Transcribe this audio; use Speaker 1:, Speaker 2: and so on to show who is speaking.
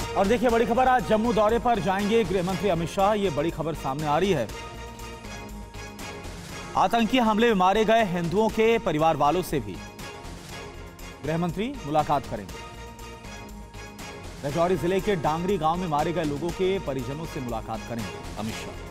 Speaker 1: और देखिए बड़ी खबर, आज जम्मू दौरे पर जाएंगे गृह मंत्री अमित शाह। ये बड़ी खबर सामने आ रही है। आतंकी हमले में मारे गए हिंदुओं के परिवार वालों से भी गृह मंत्री मुलाकात करेंगे। राजौरी जिले के डांगरी गांव में मारे गए लोगों के परिजनों से मुलाकात करेंगे अमित शाह।